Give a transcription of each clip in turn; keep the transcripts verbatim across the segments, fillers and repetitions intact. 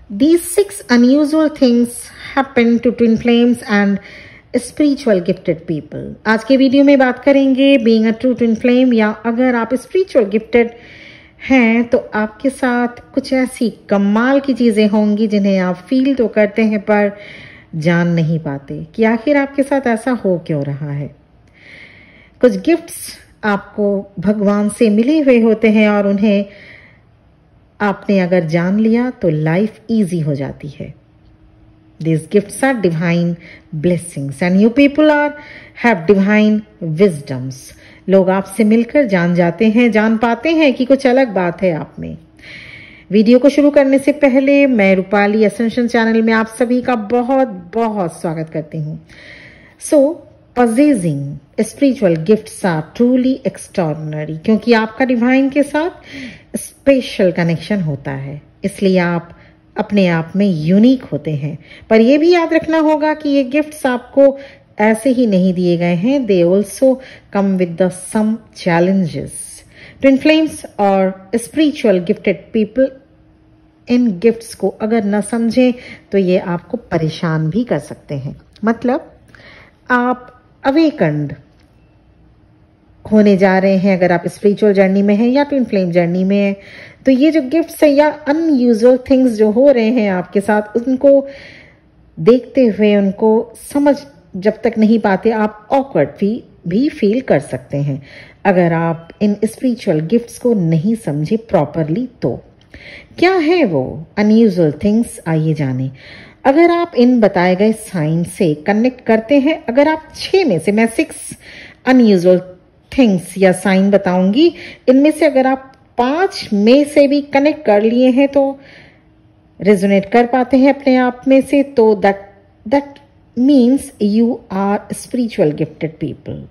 These six unusual things happen to twin flames and spiritual gifted people. आज के video में बात करेंगे being a true twin flame, या अगर आप spiritual gifted हैं तो आपके साथ कुछ ऐसी कमाल की चीजें होंगी जिन्हें आप फील तो करते हैं पर जान नहीं पाते कि आखिर आपके साथ ऐसा हो क्यों रहा है। कुछ गिफ्ट्स आपको भगवान से मिले हुए होते हैं और उन्हें आपने अगर जान लिया तो लाइफ इजी हो जाती है। These gifts are divine blessings and you people are have divine wisdoms. लोग आपसे मिलकर जान जाते हैं, जान पाते हैं कि कुछ अलग बात है आप में। वीडियो को शुरू करने से पहले मैं रूपाली असेंशन चैनल में आप सभी का बहुत बहुत स्वागत करती हूँ। सो possessing spiritual gifts are truly extraordinary, क्योंकि आपका डिवाइन के साथ स्पेशल कनेक्शन होता है, इसलिए आप अपने आप में यूनिक होते हैं। पर यह भी याद रखना होगा कि ये गिफ्ट्स आपको ऐसे ही नहीं दिए गए हैं, they also come with the some challenges. Twin flames और स्पिरिचुअल गिफ्टेड पीपल इन गिफ्ट्स को अगर न समझें तो ये आपको परेशान भी कर सकते हैं। मतलब आप अवेकन्ड होने जा रहे हैं अगर आप स्पिरिचुअल जर्नी में हैं या ट्विन फ्लेम जर्नी में हैं, तो ये जो गिफ्ट्स है या अनयूजुअल थिंग्स जो हो रहे हैं आपके साथ, उनको देखते हुए उनको समझ जब तक नहीं पाते आप ऑकवर्ड भी, भी फील कर सकते हैं अगर आप इन स्पिरिचुअल गिफ्ट्स को नहीं समझे प्रॉपरली। तो क्या है वो अनयूजुअल थिंग्स, आइए जाने। अगर आप इन बताए गए साइन से कनेक्ट करते हैं, अगर आप छह में से, मैं सिक्स अनयूजुअल थिंग्स या साइन बताऊंगी, इनमें से अगर आप पांच में से भी कनेक्ट कर लिए हैं तो रेजोनेट कर पाते हैं अपने आप में से, तो that that means you are spiritual gifted people.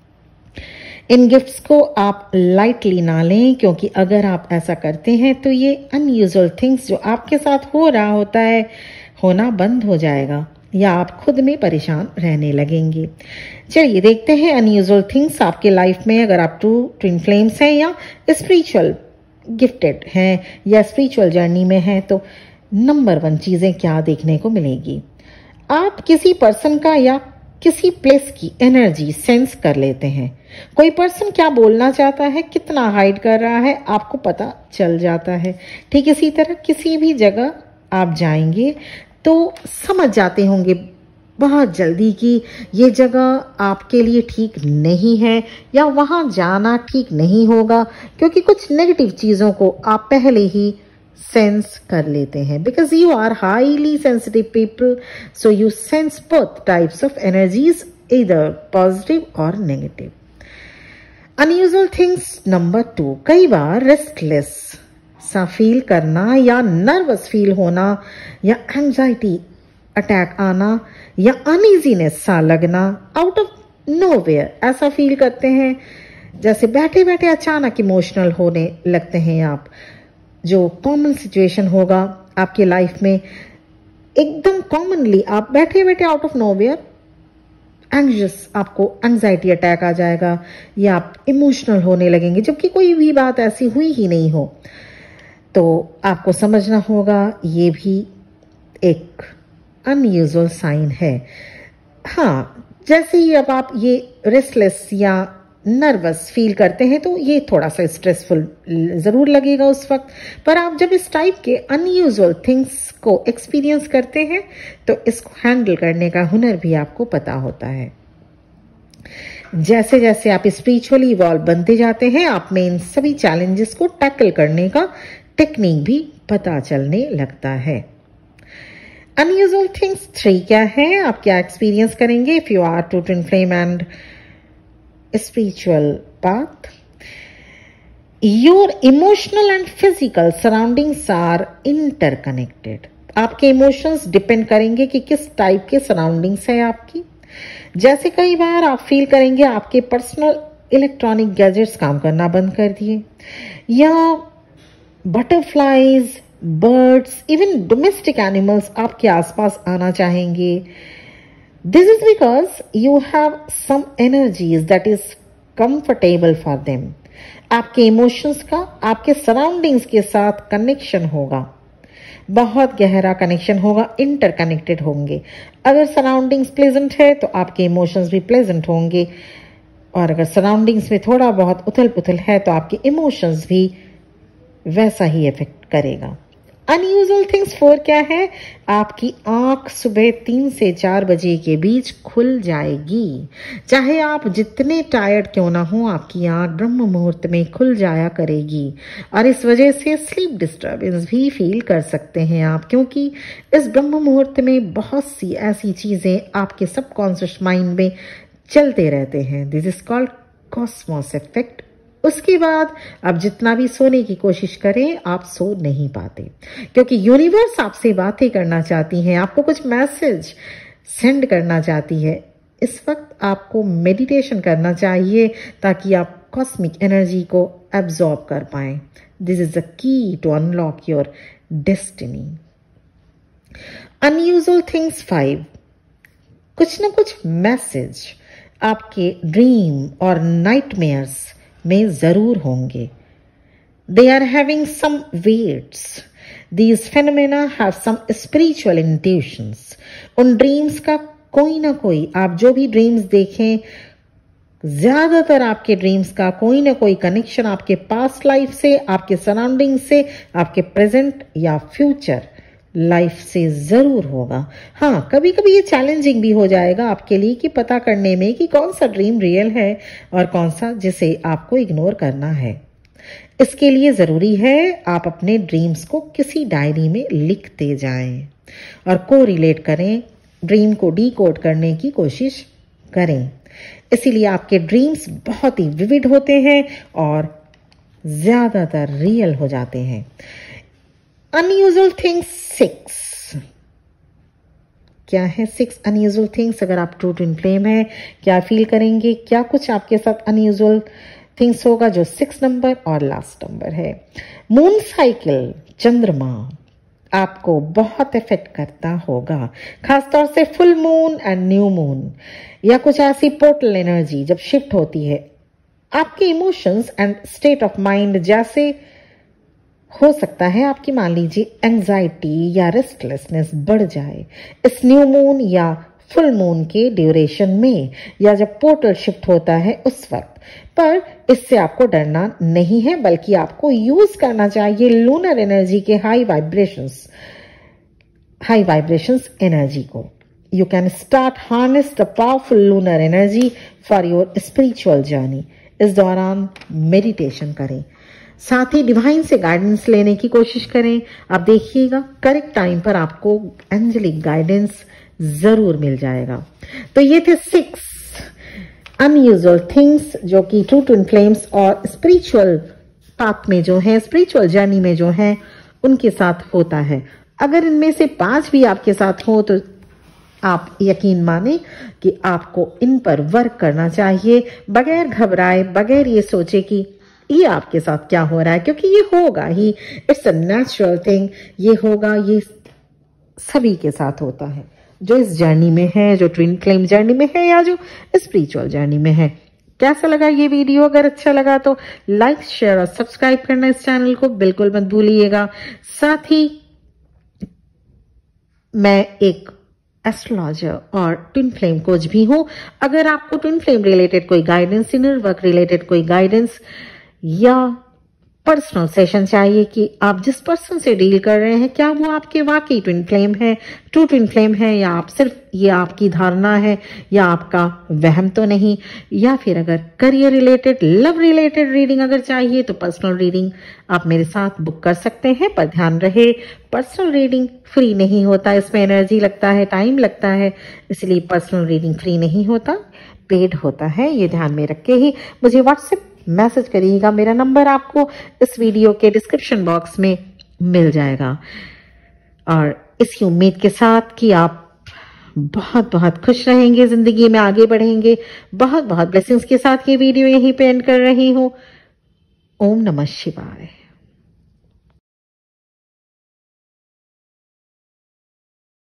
इन गिफ्ट्स को आप लाइटली ना लें, क्योंकि अगर आप ऐसा करते हैं तो ये अनयूजुअल थिंग्स जो आपके साथ हो रहा होता है होना बंद हो जाएगा या आप खुद में परेशान रहने लगेंगे। चलिए देखते हैं अनयूजुअल थिंग्स आपके लाइफ में, अगर आप ट्रू ट्विन फ्लेम्स हैं या स्पिरिचुअल गिफ्टेड हैं या स्पिरिचुअल जर्नी में हैं, तो नंबर वन चीजें क्या देखने को मिलेगी। आप किसी पर्सन का या किसी प्लेस की एनर्जी सेंस कर लेते हैं। कोई पर्सन क्या बोलना चाहता है, कितना हाइड कर रहा है, आपको पता चल जाता है। ठीक इसी तरह किसी भी जगह आप जाएंगे तो समझ जाते होंगे बहुत जल्दी कि ये जगह आपके लिए ठीक नहीं है या वहां जाना ठीक नहीं होगा, क्योंकि कुछ नेगेटिव चीजों को आप पहले ही सेंस कर लेते हैं। Because you are highly sensitive people, so you sense both types of energies, इधर पॉजिटिव और negative. Unusual things number two, कई बार रेस्टलेस सा फील करना या नर्वस फील होना या एंजाइटी अटैक आना या अनइजीनेस सा लगना आउट ऑफ नोवेयर, ऐसा फील करते हैं जैसे बैठे बैठे अचानक इमोशनल होने लगते हैं आप। जो कॉमन सिचुएशन होगा आपके लाइफ में, एकदम कॉमनली आप बैठे बैठे आउट ऑफ नोवेयर एंग्जियस, आपको एंजाइटी अटैक आ जाएगा या आप इमोशनल होने लगेंगे जबकि कोई भी बात ऐसी हुई ही नहीं हो। तो आपको समझना होगा ये भी एक अनयूजुअल साइन है। हाँ, जैसे ही अब आप ये रेस्टलेस या नर्वस फील करते हैं तो ये थोड़ा सा स्ट्रेसफुल जरूर लगेगा उस वक्त, पर आप जब इस टाइप के अनयूजुअल थिंग्स को एक्सपीरियंस करते हैं तो इसको हैंडल करने का हुनर भी आपको पता होता है। जैसे जैसे आप स्पिरिचुअली इवॉल्व बनते जाते हैं, आप में इन सभी चैलेंजेस को टैकल करने का टेक्निक भी पता चलने लगता है। अनयूजुअल थिंग्स थ्री क्या है, आप क्या एक्सपीरियंस करेंगे if you are to twin flame and spiritual path. Your emotional and physical surroundings are interconnected. आपके इमोशंस डिपेंड करेंगे कि किस टाइप के सराउंडिंग्स है आपकी। जैसे कई बार आप फील करेंगे आपके पर्सनल इलेक्ट्रॉनिक गैजेट्स काम करना बंद कर दिए, या butterflies, birds, even domestic animals आपके आसपास आना चाहेंगे। This is because you have some energies that is comfortable for them. आपके इमोशंस का आपके सराउंडिंग्स के साथ कनेक्शन होगा। बहुत गहरा कनेक्शन होगा, इंटरकनेक्टेड होंगे। अगर सराउंडिंग्स प्लेजेंट है तो आपके इमोशंस भी प्लेजेंट होंगे, और अगर सराउंडिंग्स में थोड़ा बहुत उथल पुथल है तो आपके इमोशंस भी वैसा ही इफेक्ट करेगा। अनयूजुअल थिंग्स फोर क्या है? आपकी आंख सुबह तीन से चार बजे के बीच खुल जाएगी। चाहे आप जितने टायर्ड क्यों ना हो, आपकी आंख ब्रह्म मुहूर्त में खुल जाया करेगी, और इस वजह से स्लीप डिस्टर्बेंस भी फील कर सकते हैं आप, क्योंकि इस ब्रह्म मुहूर्त में बहुत सी ऐसी चीजें आपके सबकॉन्शियस माइंड में चलते रहते हैं। This is called cosmos effect. उसके बाद आप जितना भी सोने की कोशिश करें, आप सो नहीं पाते, क्योंकि यूनिवर्स आपसे बातें करना चाहती है, आपको कुछ मैसेज सेंड करना चाहती है। इस वक्त आपको मेडिटेशन करना चाहिए ताकि आप कॉस्मिक एनर्जी को एब्जॉर्ब कर पाएं। This is the key to unlock your destiny. Unusual things five, कुछ ना कुछ मैसेज आपके ड्रीम और नाइटमेयर्स में जरूर होंगे। They are having some weights. These phenomena have some spiritual intuitions. उन ड्रीम्स का कोई ना कोई, आप जो भी ड्रीम्स देखें, ज्यादातर आपके ड्रीम्स का कोई ना कोई कनेक्शन आपके पास्ट लाइफ से, आपके सराउंडिंग से, आपके प्रेजेंट या फ्यूचर लाइफ से जरूर होगा। हाँ, कभी कभी ये चैलेंजिंग भी हो जाएगा आपके लिए कि पता करने में कि कौन सा ड्रीम रियल है और कौन सा जिसे आपको इग्नोर करना है। इसके लिए जरूरी है आप अपने ड्रीम्स को किसी डायरी में लिखते जाएं और को रिलेट करें, ड्रीम को डीकोड करने की कोशिश करें। इसीलिए आपके ड्रीम्स बहुत ही विविड होते हैं और ज्यादातर रियल हो जाते हैं। अनयूजुअल थिंग्स सिक्स क्या है? Six unusual things. अगर आप ट्रू ट्विन फ्लेम है, क्या फील करेंगे, क्या कुछ आपके साथ अनयूजुअल थिंग्स होगा जो सिक्स नंबर और लास्ट नंबर है। मून साइकिल, चंद्रमा आपको बहुत इफेक्ट करता होगा, खासतौर से full moon and new moon या कुछ ऐसी पोर्टल एनर्जी जब शिफ्ट होती है। आपके emotions and state of mind जैसे हो सकता है आपकी, मान लीजिए, एंजाइटी या रेस्टलेसनेस बढ़ जाए इस न्यू मून या फुल मून के ड्यूरेशन में, या जब पोर्टल शिफ्ट होता है उस वक्त। पर इससे आपको डरना नहीं है, बल्कि आपको यूज करना चाहिए लूनर एनर्जी के high vibrations high vibrations energy को। You can start harness the powerful lunar energy for your spiritual journey. इस दौरान मेडिटेशन करें, साथ ही डिवाइन से गाइडेंस लेने की कोशिश करें। आप देखिएगा करेक्ट टाइम पर आपको एंजेलिक गाइडेंस जरूर मिल जाएगा। तो ये थे सिक्स अनयूजुअल थिंग्स जो कि ट्रू ट्विन फ्लेम्स और स्पिरिचुअल पाथ में जो है, स्पिरिचुअल जर्नी में जो है, उनके साथ होता है। अगर इनमें से पांच भी आपके साथ हो तो आप यकीन माने कि आपको इन पर वर्क करना चाहिए, बगैर घबराए, बगैर ये सोचे कि ये आपके साथ क्या हो रहा है, क्योंकि ये होगा ही। इट्स अ नेचुरल थिंग, ये होगा, ये सभी के साथ होता है जो इस जर्नी में है, जो ट्विन फ्लेम जर्नी में है या जो स्पिरिचुअल जर्नी में है। कैसा लगा ये वीडियो? अगर अच्छा लगा तो लाइक, शेयर और सब्सक्राइब करना इस चैनल को बिल्कुल मत भूलिएगा। साथ ही मैं एक एस्ट्रोलॉजर और ट्विन फ्लेम कोच भी हूं। अगर आपको ट्विन फ्लेम रिलेटेड कोई गाइडेंस, इनर वर्क रिलेटेड कोई गाइडेंस या पर्सनल सेशन चाहिए कि आप जिस पर्सन से डील कर रहे हैं, क्या वो आपके वाकई ट्विन फ्लेम है, ट्रू ट्विन फ्लेम है, या आप सिर्फ ये आपकी धारणा है या आपका वहम तो नहीं, या फिर अगर career related, love related reading अगर चाहिए तो पर्सनल रीडिंग आप मेरे साथ बुक कर सकते हैं। पर ध्यान रहे, पर्सनल रीडिंग फ्री नहीं होता, इसमें एनर्जी लगता है, टाइम लगता है, इसलिए पर्सनल रीडिंग फ्री नहीं होता, पेड होता है। ये ध्यान में रख के ही मुझे व्हाट्सएप मैसेज करिएगा। मेरा नंबर आपको इस वीडियो के डिस्क्रिप्शन बॉक्स में मिल जाएगा। और इसी उम्मीद के साथ कि आप बहुत बहुत खुश रहेंगे, जिंदगी में आगे बढ़ेंगे, बहुत बहुत ब्लेसिंग्स के साथ ये वीडियो यहीं पे एंड कर रही हूँ। ओम नमः शिवाय।